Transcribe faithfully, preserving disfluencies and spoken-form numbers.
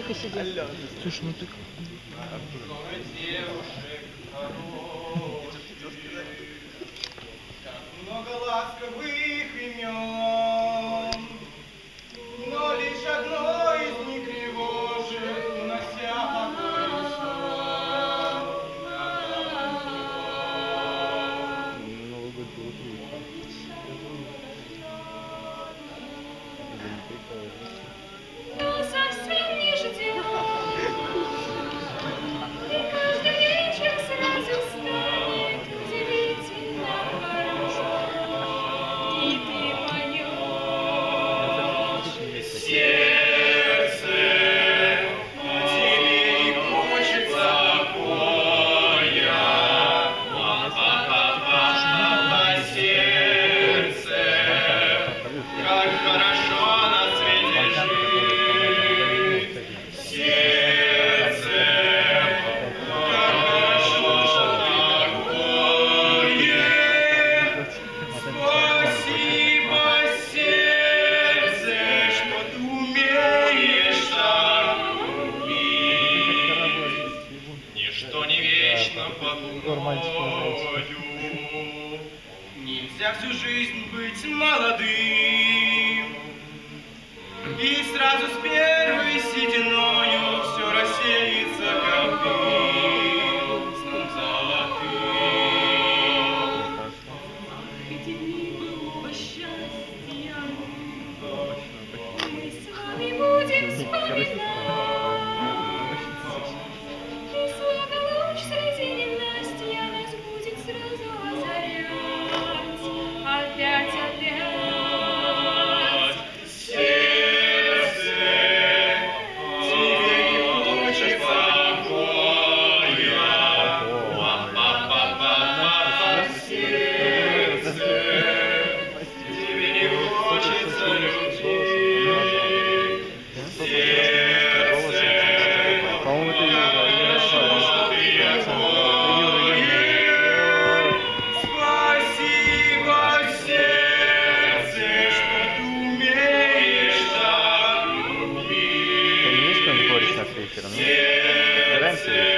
Тихо сиди. Слушай, ну ты... Много ласковых имен, но лишь одно из них тревожит, унося покой сон. Новый год был отлично. Но совсем не ждем, и каждый вечер сразу станет удивительно хорошо. И ты поешь Сердце, тебе не хочется покоя, а сердце, как хорошо на свете жить. Сердце, как хорошо такое. Спасибо, сердце, что ты умеешь так любить. Ничто не вечно под луною. Нельзя всю жизнь быть молодым и сразу с первой сединою все рассеется, как дым, сном золотым. эти дни былого счастья, мы с вами будем вспоминать. И словно луч среди ненастья нас будет сразу озарять. Опять, опять. Сердце, тебе не хочется покоя. Па-па-па-па-па. Сердце, тебе не хочется любви. Сердце, По-моему, это Юра. хорошо ты такое. Спасибо, сердце, что ты умеешь так Ты не есть любить. кто-нибудь Борис на вечером? Сердце,